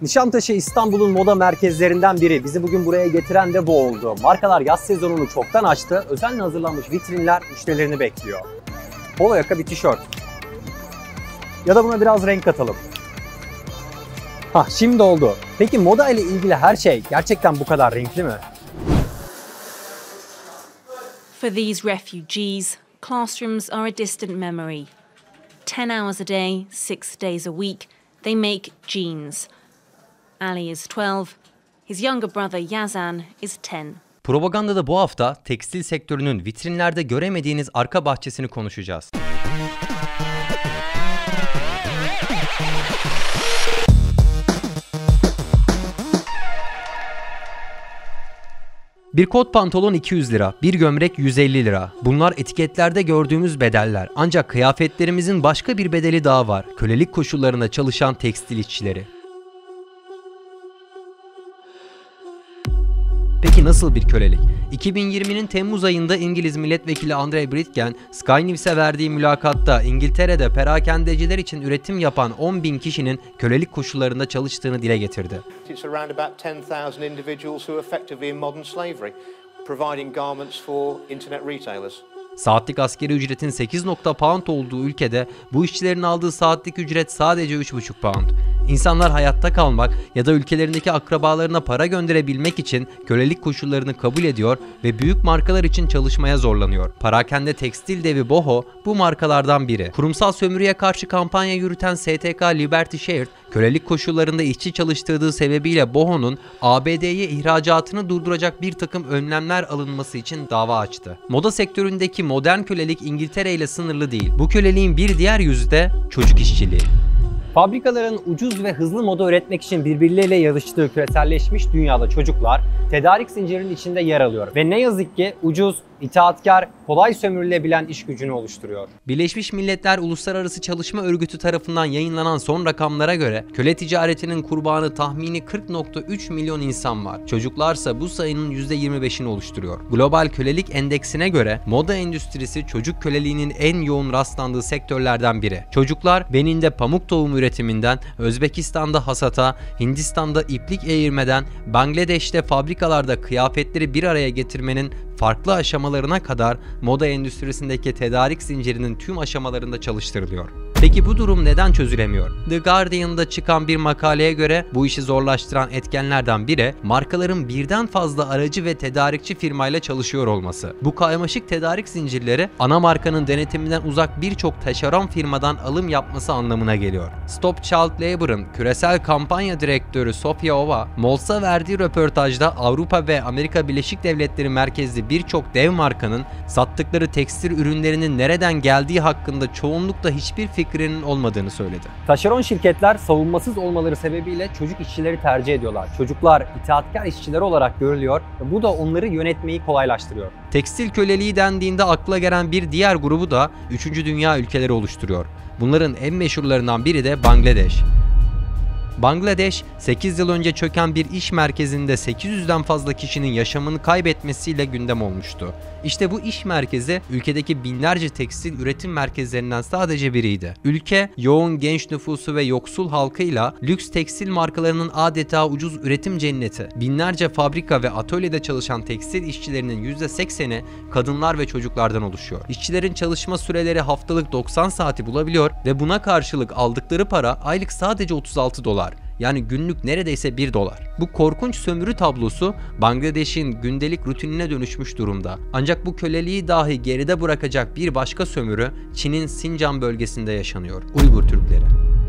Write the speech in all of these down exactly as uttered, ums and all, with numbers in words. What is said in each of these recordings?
Nişantaşı İstanbul'un moda merkezlerinden biri. Bizi bugün buraya getiren de bu oldu. Markalar yaz sezonunu çoktan açtı. Özenle hazırlanmış vitrinler müşterilerini bekliyor. Polo yaka bir tişört. Ya da buna biraz renk katalım. Hah, şimdi oldu. Peki moda ile ilgili her şey gerçekten bu kadar renkli mi? For these refugees, classrooms are a distant memory. Ten hours a day, six days a week, they make jeans. Ali is twelve, his younger brother Yazan is ten. Propaganda'da bu hafta tekstil sektörünün vitrinlerde göremediğiniz arka bahçesini konuşacağız. Bir kot pantolon iki yüz lira, bir gömlek yüz elli lira. Bunlar etiketlerde gördüğümüz bedeller. Ancak kıyafetlerimizin başka bir bedeli daha var. Kölelik koşullarında çalışan tekstil işçileri. Peki nasıl bir kölelik? iki bin yirminin Temmuz ayında İngiliz milletvekili Andre Britgen, Sky News'e verdiği mülakatta İngiltere'de perakendeciler için üretim yapan on bin kişinin kölelik koşullarında çalıştığını dile getirdi. It's around about ten thousand individuals who are effectively in modern slavery, providing garments for internet retailers. Saatlik asgari ücretin sekiz nokta pound olduğu ülkede bu işçilerin aldığı saatlik ücret sadece üç buçuk pound. İnsanlar hayatta kalmak ya da ülkelerindeki akrabalarına para gönderebilmek için kölelik koşullarını kabul ediyor ve büyük markalar için çalışmaya zorlanıyor. Parakende tekstil devi Boho bu markalardan biri. Kurumsal sömürüye karşı kampanya yürüten S T K Liberty Shared, kölelik koşullarında işçi çalıştırdığı sebebiyle Boho'nun A B D'ye ihracatını durduracak bir takım önlemler alınması için dava açtı. Moda sektöründeki modern kölelik İngiltere ile sınırlı değil. Bu köleliğin bir diğer yüzü de çocuk işçiliği. Fabrikaların ucuz ve hızlı moda üretmek için birbirleriyle yarıştığı küreselleşmiş dünyada çocuklar tedarik zincirinin içinde yer alıyor ve ne yazık ki ucuz, itaatkar, kolay sömürülebilen iş gücünü oluşturuyor. Birleşmiş Milletler Uluslararası Çalışma Örgütü tarafından yayınlanan son rakamlara göre köle ticaretinin kurbanı tahmini kırk nokta üç milyon insan var. Çocuklarsa bu sayının yüzde yirmi beşini oluşturuyor. Global Kölelik Endeksine göre moda endüstrisi çocuk köleliğinin en yoğun rastlandığı sektörlerden biri. Çocuklar Benin'de pamuk tohumu üretiminden, Özbekistan'da hasata, Hindistan'da iplik eğirmeden, Bangladeş'te fabrikalarda kıyafetleri bir araya getirmenin farklı aşamalarına kadar moda endüstrisindeki tedarik zincirinin tüm aşamalarında çalıştırılıyor. Peki bu durum neden çözülemiyor? The Guardian'da çıkan bir makaleye göre bu işi zorlaştıran etkenlerden biri markaların birden fazla aracı ve tedarikçi firmayla çalışıyor olması. Bu karmaşık tedarik zincirleri ana markanın denetiminden uzak birçok taşeron firmadan alım yapması anlamına geliyor. Stop Child Labor'ın küresel kampanya direktörü Sofia Ova, Mols'a verdiği röportajda Avrupa ve Amerika Birleşik Devletleri merkezli birçok dev markanın sattıkları tekstil ürünlerinin nereden geldiği hakkında çoğunlukla hiçbir fikrinin olmadığını söyledi. Taşeron şirketler savunmasız olmaları sebebiyle çocuk işçileri tercih ediyorlar. Çocuklar itaatkar işçiler olarak görülüyor ve bu da onları yönetmeyi kolaylaştırıyor. Tekstil köleliği dendiğinde akla gelen bir diğer grubu da üçüncü dünya ülkeleri oluşturuyor. Bunların en meşhurlarından biri de Bangladeş. Bangladeş, sekiz yıl önce çöken bir iş merkezinde sekiz yüzden fazla kişinin yaşamını kaybetmesiyle gündem olmuştu. İşte bu iş merkezi ülkedeki binlerce tekstil üretim merkezlerinden sadece biriydi. Ülke, yoğun genç nüfusu ve yoksul halkıyla lüks tekstil markalarının adeta ucuz üretim cenneti. Binlerce fabrika ve atölyede çalışan tekstil işçilerinin yüzde sekseni kadınlar ve çocuklardan oluşuyor. İşçilerin çalışma süreleri haftalık doksan saati bulabiliyor ve buna karşılık aldıkları para aylık sadece otuz altı dolar. Yani günlük neredeyse bir dolar. Bu korkunç sömürü tablosu Bangladeş'in gündelik rutinine dönüşmüş durumda. Ancak bu köleliği dahi geride bırakacak bir başka sömürü Çin'in Sincan bölgesinde yaşanıyor. Uygur Türkleri.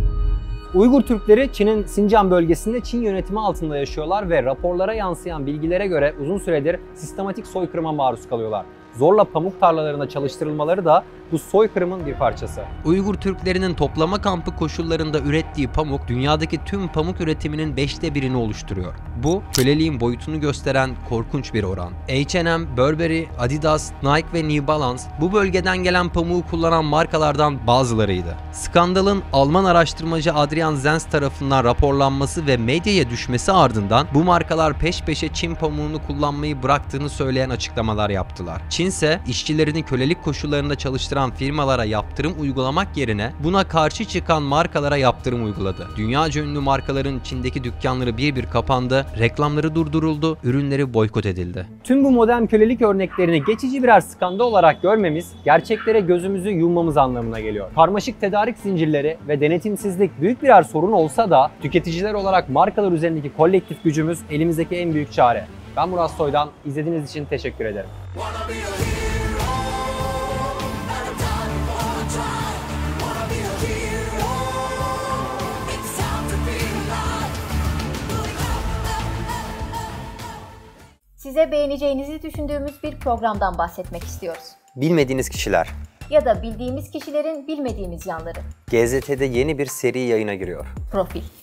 Uygur Türkleri Çin'in Sincan bölgesinde Çin yönetimi altında yaşıyorlar ve raporlara yansıyan bilgilere göre uzun süredir sistematik soykırıma maruz kalıyorlar. Zorla pamuk tarlalarında çalıştırılmaları da bu soykırımın bir parçası. Uygur Türklerinin toplama kampı koşullarında ürettiği pamuk dünyadaki tüm pamuk üretiminin beşte birini oluşturuyor. Bu köleliğin boyutunu gösteren korkunç bir oran. H and M, Burberry, Adidas, Nike ve New Balance bu bölgeden gelen pamuğu kullanan markalardan bazılarıydı. Skandalın Alman araştırmacı Adrian Zenz tarafından raporlanması ve medyaya düşmesi ardından bu markalar peş peşe Çin pamuğunu kullanmayı bıraktığını söyleyen açıklamalar yaptılar. Çin ise işçilerini kölelik koşullarında çalıştıran çalıştıran firmalara yaptırım uygulamak yerine buna karşı çıkan markalara yaptırım uyguladı. Dünyaca ünlü markaların Çin'deki dükkanları bir bir kapandı, reklamları durduruldu, ürünleri boykot edildi. Tüm bu modern kölelik örneklerini geçici birer skandal olarak görmemiz, gerçeklere gözümüzü yummamız anlamına geliyor. Karmaşık tedarik zincirleri ve denetimsizlik büyük birer sorun olsa da tüketiciler olarak markalar üzerindeki kolektif gücümüz elimizdeki en büyük çare. Ben Murat Soydan, izlediğiniz için teşekkür ederim. Size beğeneceğinizi düşündüğümüz bir programdan bahsetmek istiyoruz. Bilmediğiniz kişiler. Ya da bildiğimiz kişilerin bilmediğimiz yanları. G Z T'de yeni bir seri yayına giriyor. Profil.